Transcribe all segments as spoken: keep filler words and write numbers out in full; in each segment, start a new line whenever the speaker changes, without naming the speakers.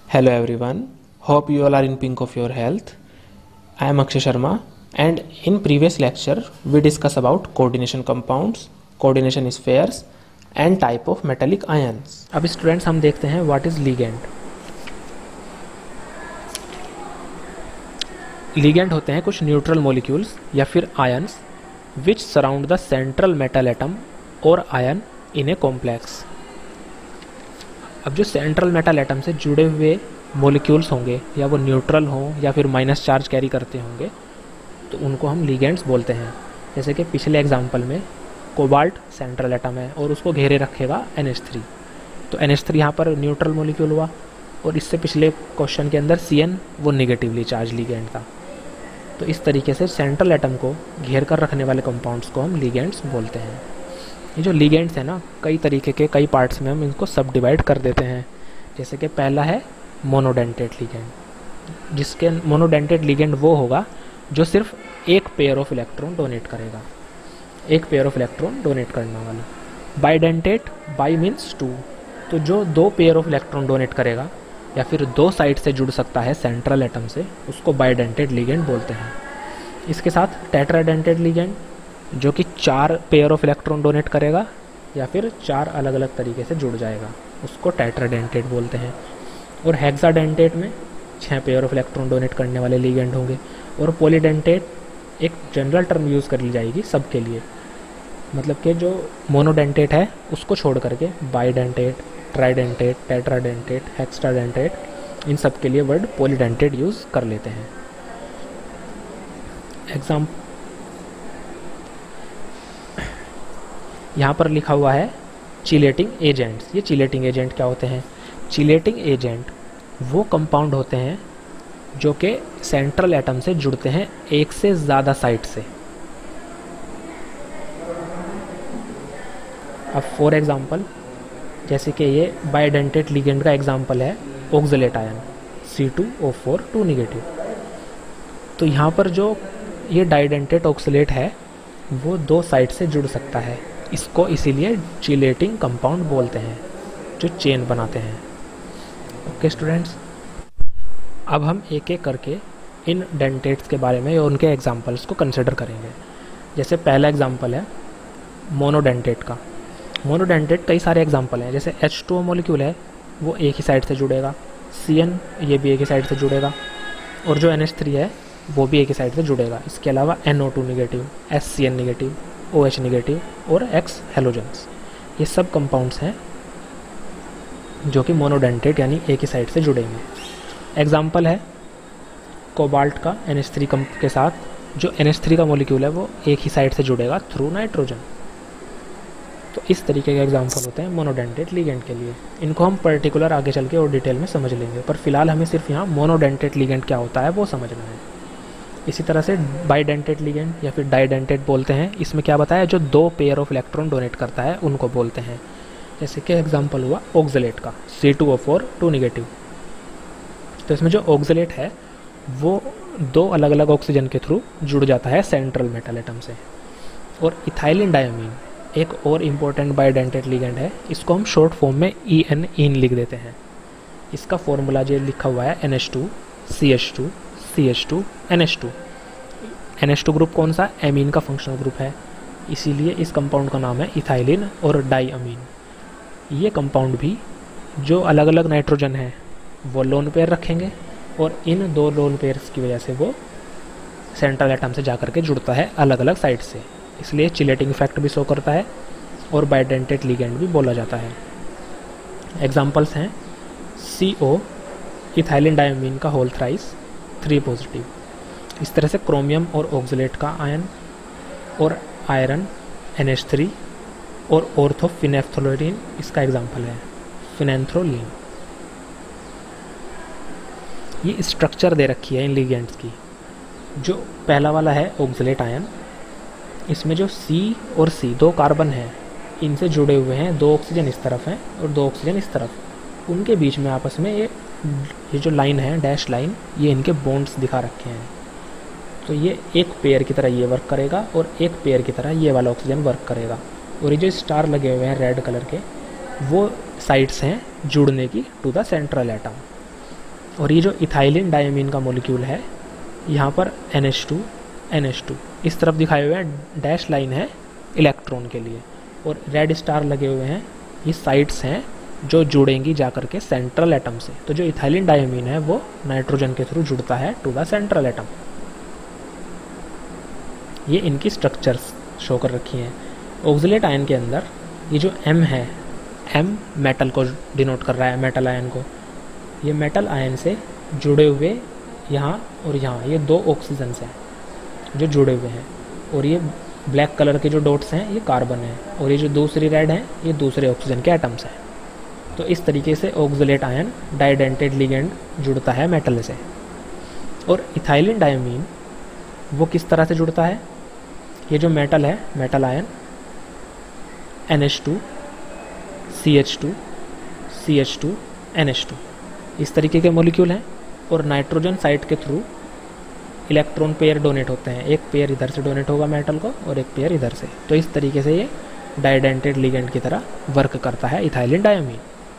Hello everyone, hope you all are in pink of your health. I am Akshay Sharma and in previous lecture we discuss about coordination compounds, coordination spheres and type of metallic ions.
अब students हम देखते हैं what is ligand. Ligand होते हैं कुछ neutral molecules या फिर ions which surround the central metal atom और आयन इन ए कॉम्प्लेक्स। अब जो सेंट्रल मेटल एटम से जुड़े हुए मॉलिक्यूल्स होंगे या वो न्यूट्रल हों या फिर माइनस चार्ज कैरी करते होंगे तो उनको हम लिगेंड्स बोलते हैं। जैसे कि पिछले एग्जांपल में कोबाल्ट सेंट्रल एटम है और उसको घेरे रखेगा एन एच थ्री, तो एन एच थ्री यहाँ पर न्यूट्रल मॉलिक्यूल हुआ और इससे पिछले क्वेश्चन के अंदर सी एन वो निगेटिवली चार्ज लिगेंड था। तो इस तरीके से सेंट्रल एटम को घेर कर रखने वाले कंपाउंड्स को हम लिगेंड्स बोलते हैं। ये जो लिगेंड्स हैं ना, कई तरीके के कई पार्ट्स में हम इनको सब डिवाइड कर देते हैं। जैसे कि पहला है मोनोडेंटेट लिगेंड, जिसके मोनोडेंटेट लिगेंड वो होगा जो सिर्फ एक पेयर ऑफ इलेक्ट्रॉन डोनेट करेगा, एक पेयर ऑफ इलेक्ट्रॉन डोनेट करने वाला। बाइडेंटेट, बाई मीन्स टू, तो जो दो पेयर ऑफ इलेक्ट्रॉन डोनेट करेगा या फिर दो साइड से जुड़ सकता है सेंट्रल एटम से, उसको बाइडेंटेट लिगेंड बोलते हैं। इसके साथ टेट्राडेंटेट लिगेंड जो कि चार पेयर ऑफ इलेक्ट्रॉन डोनेट करेगा या फिर चार अलग अलग तरीके से जुड़ जाएगा, उसको टेट्राडेंटेट बोलते हैं। और हेक्साडेंटेट में छः पेयर ऑफ इलेक्ट्रॉन डोनेट करने वाले लिगेंड होंगे। और पॉलीडेंटेट एक जनरल टर्म यूज़ कर ली जाएगी सबके लिए, मतलब कि जो मोनोडेंटेट है उसको छोड़ करके बाइडेंटेट, ट्राइडेंटेट, टेट्राडेंटेट, हेक्साडेंटेट, इन सब के लिए वर्ड पॉलीडेंटेट यूज़ कर लेते हैं। एग्जाम यहाँ पर लिखा हुआ है चिलेटिंग एजेंट्स। ये चिलेटिंग एजेंट क्या होते हैं? चिलेटिंग एजेंट वो कंपाउंड होते हैं जो कि सेंट्रल एटम से जुड़ते हैं एक से ज़्यादा साइड से। अब फॉर एग्जांपल जैसे कि ये बाइडेंटेट लिगेंड का एग्जांपल है oxalate ion C two O four two negative. तो यहाँ पर जो ये डाइडेंटेट ऑक्सलेट है वो दो साइड से जुड़ सकता है, इसको इसीलिए चिलेटिंग कंपाउंड बोलते हैं जो चेन बनाते हैं। ओके स्टूडेंट्स, अब हम एक एक करके इन डेंटेट्स के बारे में और उनके एग्जांपल्स को कंसिडर करेंगे। जैसे पहला एग्जांपल है मोनोडेंटेट का। मोनोडेंटेट कई सारे एग्जांपल हैं, जैसे एच टू ओ मॉलिक्यूल है वो एक ही साइड से जुड़ेगा, सी एन ये भी एक ही साइड से जुड़ेगा, और जो एन एच थ्री है वो भी एक ही साइड से जुड़ेगा। इसके अलावा N O two negative, S C N negative, O H negative और एक्स हेलोजेंस, ये सब कंपाउंड्स हैं जो कि मोनोडेंटेट यानी एक ही साइड से जुड़ेंगे। एग्जाम्पल है कोबाल्ट का एन एच थ्री के साथ, जो एन एच थ्री का मॉलिक्यूल है वो एक ही साइड से जुड़ेगा थ्रू नाइट्रोजन। तो इस तरीके के एग्जाम्पल होते हैं मोनोडेंटेट लिगेंड के लिए। इनको हम पर्टिकुलर आगे चल के और डिटेल में समझ लेंगे, पर फिलहाल हमें सिर्फ यहाँ मोनोडेंटेट लिगेंड क्या होता है वो समझना है। इसी तरह से बाइडेंटेट लिगेंड या फिर डाइडेंटेट बोलते हैं। इसमें क्या बताया, जो दो पेयर ऑफ इलेक्ट्रॉन डोनेट करता है उनको बोलते हैं। जैसे कि एग्जांपल हुआ ऑक्सलेट का C two O four two negative. तो इसमें जो ऑक्सलेट है वो दो अलग अलग ऑक्सीजन के थ्रू जुड़ जाता है सेंट्रल मेटल एटम से। और इथाइलिन डायमीन एक और इम्पोर्टेंट बाइडेंटेट लिगेंड है, इसको हम शॉर्ट फॉर्म में ई एन इन लिख देते हैं। इसका फॉर्मूला जो लिखा हुआ है N H two C H two C H two N H two. N H two group कौन सा? एमीन का फंक्शनल ग्रुप है, इसीलिए इस कंपाउंड का नाम है इथाइलिन और डाईअमीन। ये कंपाउंड भी जो अलग अलग नाइट्रोजन है वो लोन पेयर रखेंगे और इन दो लोन पेयर्स की वजह से वो सेंट्रल एटम से जाकर के जुड़ता है अलग अलग साइड से, इसलिए चिलेटिंग इफेक्ट भी शो करता है और बाइडेंटेट लिगेंड भी बोला जाता है। एग्जाम्पल्स हैं सी ओ इथाइलिन डायमीन का होल थ्राइस थ्री पॉजिटिव। इस तरह से क्रोमियम और ऑक्सलेट का आयन और आयरन एन एच थ्री और ऑर्थोफिनेफ्थोलिन इसका एग्जाम्पल है फिनेंथ्रोलिन। ये स्ट्रक्चर दे रखी है इन लिगेंड्स की। जो पहला वाला है ऑक्सलेट आयन, इसमें जो C और C दो कार्बन हैं इनसे जुड़े हुए हैं, दो ऑक्सीजन इस तरफ हैं और दो ऑक्सीजन इस तरफ, उनके बीच में आपस में ये ये जो लाइन है डैश लाइन, ये इनके बॉन्ड्स दिखा रखे हैं। तो ये एक पेयर की तरह ये वर्क करेगा और एक पेयर की तरह ये वाला ऑक्सीजन वर्क करेगा। और ये जो स्टार लगे हुए हैं रेड कलर के वो साइड्स हैं जुड़ने की टू द सेंट्रल एटम। और ये जो इथाइलिन डायमीन का मॉलिक्यूल है, यहाँ पर N H two N H two इस तरफ दिखाए हुए हैं, डैश लाइन है इलेक्ट्रॉन के लिए, और रेड स्टार लगे हुए हैं, ये साइट्स हैं जो जुड़ेंगी जाकर के सेंट्रल एटम से। तो जो इथाइलिन डायमीन है वो नाइट्रोजन के थ्रू जुड़ता है टू द सेंट्रल एटम। ये इनकी स्ट्रक्चर्स शो कर रखी हैं। ऑक्सलेट आयन के अंदर ये जो M है, M मेटल को डिनोट कर रहा है, मेटल आयन को। ये मेटल आयन से जुड़े हुए यहाँ और यहाँ ये दो ऑक्सीजन्स हैं जो जुड़े हुए हैं, और ये ब्लैक कलर के जो डॉट्स हैं ये कार्बन है, और ये जो दूसरी रेड हैं ये दूसरे ऑक्सीजन के एटम्स हैं। तो इस तरीके से ऑक्सलेट आयन डाइडेंटेड लिगेंड जुड़ता है मेटल से। और इथाइलिन डायमीन वो किस तरह से जुड़ता है? ये जो मेटल है, metal ion N H two C H two C H two N H two इस तरीके के मॉलिक्यूल हैं, और नाइट्रोजन साइट के थ्रू इलेक्ट्रॉन पेयर डोनेट होते हैं। एक पेयर इधर से डोनेट होगा मेटल को और एक पेयर इधर से। तो इस तरीके से ये डाइडेंटेड लिगेंड की तरह वर्क करता है इथाइलिन डायमीन।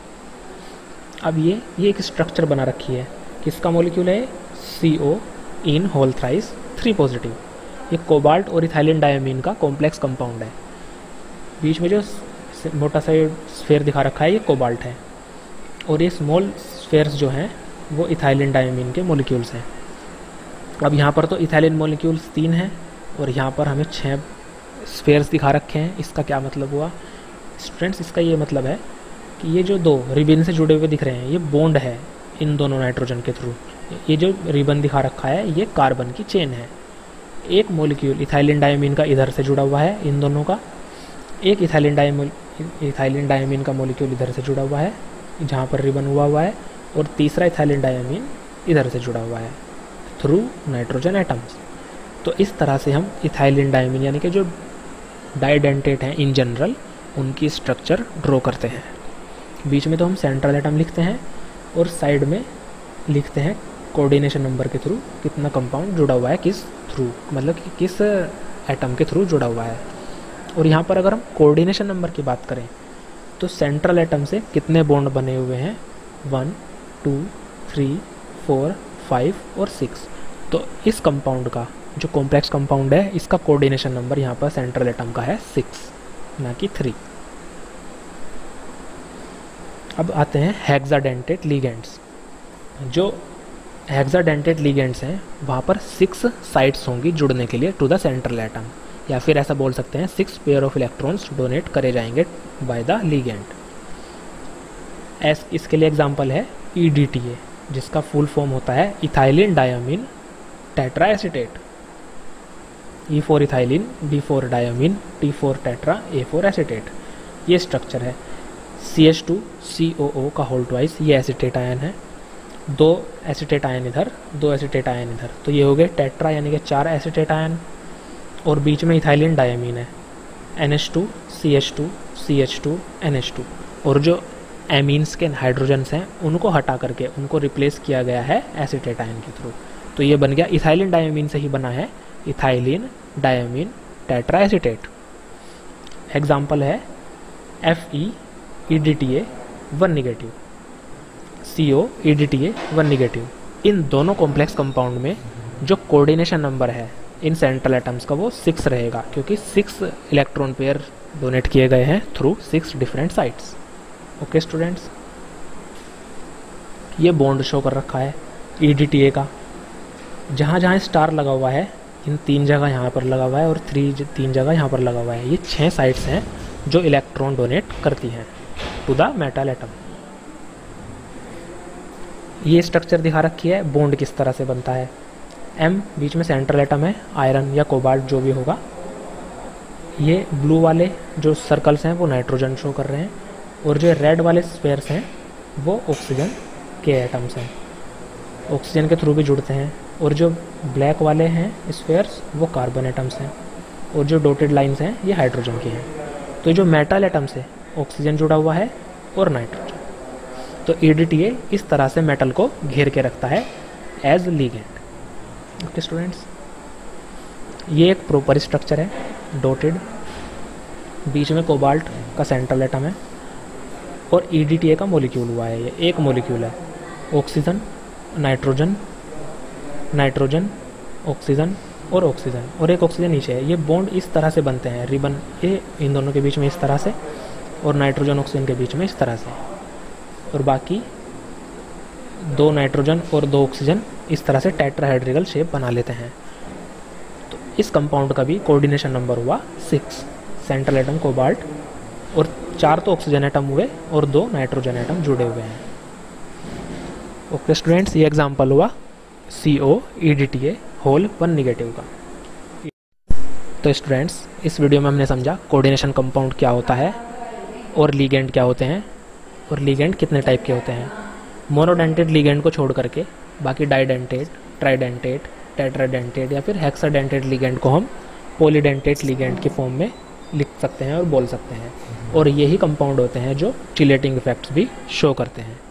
अब ये ये एक स्ट्रक्चर बना रखी है, किसका मॉलिक्यूल है? C O en whole thrice three positive. ये कोबाल्ट और इथाइलिन डायमीन का कॉम्प्लेक्स कंपाउंड है। बीच में जो मोटा सा स्फेयर दिखा रखा है ये कोबाल्ट है, और ये स्मॉल स्फेयर्स जो हैं वो इथाइलिन डायमीन के मॉलिक्यूल्स हैं। अब यहाँ पर तो इथाइलिन मॉलिक्यूल्स तीन हैं, और यहाँ पर हमें छः स्फेयर्स दिखा रखे हैं। इसका क्या मतलब हुआ स्टूडेंट्स? इसका ये मतलब है कि ये जो दो रिबन से जुड़े हुए दिख रहे हैं ये बॉन्ड है इन दोनों नाइट्रोजन के थ्रू। ये जो रिबन दिखा रखा है ये कार्बन की चेन है। एक मॉलिक्यूल इथाइलिन डायमीन का इधर से जुड़ा हुआ है इन दोनों का, एक इथाइलिन डायमीन इथाइलिन डायमीन का मॉलिक्यूल इधर से जुड़ा हुआ है जहाँ पर रिबन हुआ हुआ है, और तीसरा इथाइलिन डायमीन इधर से जुड़ा हुआ है थ्रू नाइट्रोजन एटम्स। तो इस तरह से हम इथाइलिन डायमीन यानी कि जो डाइडेंटेट हैं इन जनरल उनकी स्ट्रक्चर ड्रॉ करते हैं। बीच में तो हम सेंट्रल एटम लिखते हैं, और साइड में लिखते हैं कोऑर्डिनेशन नंबर के थ्रू कितना कंपाउंड जुड़ा हुआ है, किस थ्रू, मतलब कि किस एटम के थ्रू जुड़ा हुआ है। और यहाँ पर अगर हम कोऑर्डिनेशन नंबर की बात करें तो सेंट्रल एटम से कितने बॉन्ड बने हुए हैं? One, two, three, four, five और सिक्स। तो इस कंपाउंड का जो कॉम्प्लेक्स कंपाउंड है इसका कोऑर्डिनेशन नंबर यहाँ पर सेंट्रल एटम का है सिक्स, ना कि थ्री। अब आते हैं हेक्साडेंटेट लिगेंड्स। जो हेक्साडेंटेट लिगेंड्स हैं वहाँ पर सिक्स साइट्स होंगी जुड़ने के लिए टू द सेंट्रल एटम, या फिर ऐसा बोल सकते हैं six pair of electrons donate करे जाएंगे बाय द लिगेंड। एस इसके लिए एग्जांपल है ई डी टी ए, जिसका फुल फॉर्म होता है ethylene diamine tetra acetate. E for ethylene, D for diamine, T for tetra, A for acetate. ये स्ट्रक्चर है। C H two C O O का whole twice, ये एसीटेट आयन है। दो acetate ion इधर, दो एसीटेट आयन इधर, तो ये हो गए टेट्रा यानी कि चार एसीटेट आयन। और बीच में इथाइलिन डायमीन है, N H two C H two C H two N H two. और जो एमीन्स के हाइड्रोजन्स हैं उनको हटा करके उनको रिप्लेस किया गया है एसीटेट आयन के थ्रू। तो ये बन गया इथाइलिन डायमीन से ही बना है ethylene diamine tetra acetate. Example है F E E D T A one negative, C O E D T A one negative. इन दोनों कॉम्प्लेक्स कंपाउंड में जो कोऑर्डिनेशन नंबर है इन सेंट्रल एटम्स का वो सिक्स रहेगा, क्योंकि सिक्स इलेक्ट्रॉन पेयर डोनेट किए गए हैं through six different sites. Okay students, ये बॉन्ड शो कर रखा है ई डी टी ए का। जहाँ जहाँ स्टार लगा हुआ है इन तीन जगह यहाँ पर लगा हुआ है, और थ्री तीन जगह यहाँ पर लगा हुआ है। ये छः साइट्स हैं जो इलेक्ट्रॉन डोनेट करती हैं टू द मेटल एटम। ये स्ट्रक्चर दिखा रखी है बॉन्ड किस तरह से बनता है। एम बीच में सेंट्रल एटम है, आयरन या कोबाल्ट जो भी होगा। ये ब्लू वाले जो सर्कल्स हैं वो नाइट्रोजन शो कर रहे हैं, और जो रेड वाले स्फेयर्स हैं वो ऑक्सीजन के एटम्स हैं, ऑक्सीजन के थ्रू भी जुड़ते हैं। और जो ब्लैक वाले हैं स्फेयर्स वो कार्बन एटम्स हैं, और जो डॉटेड लाइंस हैं ये हाइड्रोजन की हैं। तो जो मेटल एटम से ऑक्सीजन जुड़ा हुआ है और नाइट्रोजन। तो ई डी टी ए इस तरह से मेटल को घेर के रखता है एज लिगेंड। ओके स्टूडेंट्स, ये एक प्रॉपर स्ट्रक्चर है, डॉटेड, बीच में कोबाल्ट का सेंट्रल एटम है, और ई डी टी ए का मॉलिक्यूल हुआ है। ये एक मॉलिक्यूल है, ऑक्सीजन नाइट्रोजन, नाइट्रोजन, ऑक्सीजन और ऑक्सीजन, और एक ऑक्सीजन नीचे है। ये बॉन्ड इस तरह से बनते हैं, रिबन ये इन दोनों के बीच में इस तरह से, और नाइट्रोजन ऑक्सीजन के बीच में इस तरह से, और बाकी दो नाइट्रोजन और दो ऑक्सीजन इस तरह से टेट्राहेड्रिकल शेप बना लेते हैं। तो इस कंपाउंड का भी कोऑर्डिनेशन नंबर हुआ सिक्स, सेंट्रल एटम कोबाल्ट, और चार तो ऑक्सीजन एटम हुए और दो नाइट्रोजन एटम जुड़े हुए हैं। ओके स्टूडेंट्स, ये एग्जांपल हुआ C O E D T A whole one negative का। तो स्टूडेंट्स, इस वीडियो में हमने समझा कोऑर्डिनेशन कंपाउंड क्या होता है और लीगेंड क्या होते हैं, और लीगेंड कितने टाइप के होते हैं। मोनोडेंटेट लीगेंड को छोड़ करके बाकी डाइडेंटेट, ट्राइडेंटेट, टेट्राडेंटेट या फिर हेक्साडेंटेट लीगेंड को हम पॉलीडेंटेट लीगेंड की फॉर्म में लिख सकते हैं और बोल सकते हैं, और यही कंपाउंड होते हैं जो चिलेटिंग इफेक्ट्स भी शो करते हैं।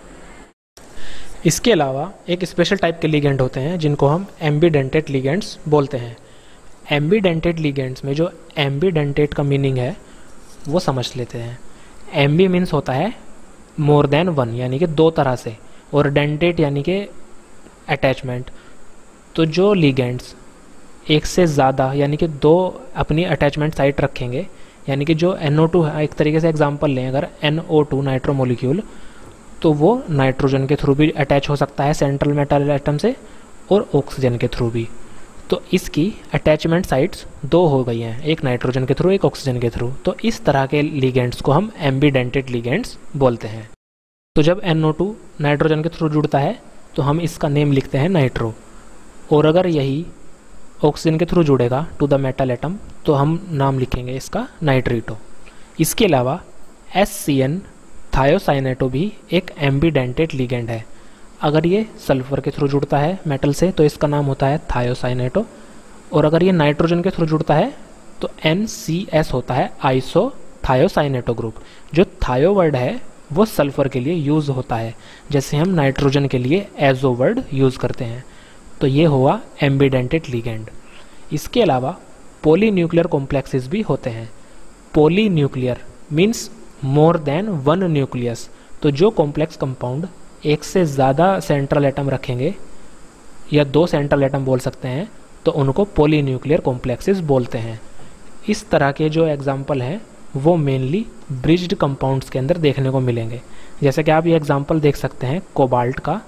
इसके अलावा एक स्पेशल टाइप के लीगेंड होते हैं जिनको हम एम्बीडेंटेट लीगेंड्स बोलते हैं। एम्बीडेंटेट लीगेंड्स में जो एम्बीडेंटेट का मीनिंग है वो समझ लेते हैं। एम्बी मीन्स होता है मोर देन वन, यानी कि दो तरह से, और डेंटेट यानी कि अटैचमेंट। तो जो लीगेंड्स एक से ज़्यादा यानी कि दो अपनी अटैचमेंट साइट रखेंगे, यानी कि जो एन ओ टू है, एक तरीके से एग्जांपल लें अगर N O two nitro molecule, तो वो नाइट्रोजन के थ्रू भी अटैच हो सकता है सेंट्रल मेटल एटम से, और ऑक्सीजन के थ्रू भी। तो इसकी अटैचमेंट साइट्स दो हो गई हैं, एक नाइट्रोजन के थ्रू, एक ऑक्सीजन के थ्रू। तो इस तरह के लीगेंड्स को हम एम्बीडेंटेट लीगेंड्स बोलते हैं। तो जब एन ओ टू नाइट्रोजन के थ्रू जुड़ता है तो हम इसका नेम लिखते हैं नाइट्रो, और अगर यही ऑक्सीजन के थ्रू जुड़ेगा टू द मेटल एटम तो हम नाम लिखेंगे इसका नाइट्रीटो। इसके अलावा एस सी एन थायोसाइनेटो भी एक एम्बीडेंटेट लीगेंड है। अगर ये सल्फर के थ्रू जुड़ता है मेटल से तो इसका नाम होता है थायोसाइनेटो, और अगर ये नाइट्रोजन के थ्रू जुड़ता है तो एन सी एस होता है आइसो थायोसाइनेटो ग्रुप। जो थायो वर्ड है वो सल्फर के लिए यूज़ होता है, जैसे हम नाइट्रोजन के लिए एजो वर्ड यूज़ करते हैं। तो ये हुआ एम्बीडेंटेट लीगेंड। इसके अलावा पॉलीन्यूक्लियर कॉम्प्लेक्सेस भी होते हैं। Polynuclear means more than one nucleus. तो जो कॉम्प्लेक्स कंपाउंड एक से ज़्यादा सेंट्रल एटम रखेंगे, या दो सेंट्रल एटम बोल सकते हैं, तो उनको पॉलीन्यूक्लियर कॉम्प्लेक्सेस बोलते हैं। इस तरह के जो एग्जाम्पल हैं वो मेनली ब्रिज्ड कंपाउंड्स के अंदर देखने को मिलेंगे। जैसे कि आप ये एग्जाम्पल देख सकते हैं कोबाल्ट का।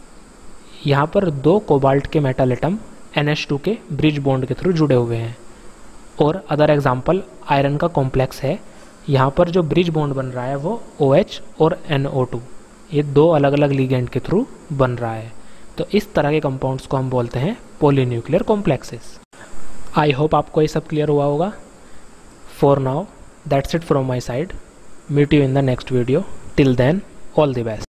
यहाँ पर दो कोबाल्ट के metal atom N H two के ब्रिज बॉन्ड के थ्रू जुड़े हुए हैं। और अदर एग्जाम्पल आयरन का कॉम्प्लेक्स है। यहाँ पर जो ब्रिज बॉन्ड बन रहा है वो ओ एच और एन ओ टू, ये दो अलग अलग लीगेंड के थ्रू बन रहा है। तो इस तरह के कंपाउंड्स को हम बोलते हैं पॉलीन्यूक्लियर कॉम्प्लेक्सेस। आई होप आपको ये सब क्लियर हुआ होगा। For now that's it from my side. Meet you in the next video. Till then all the best.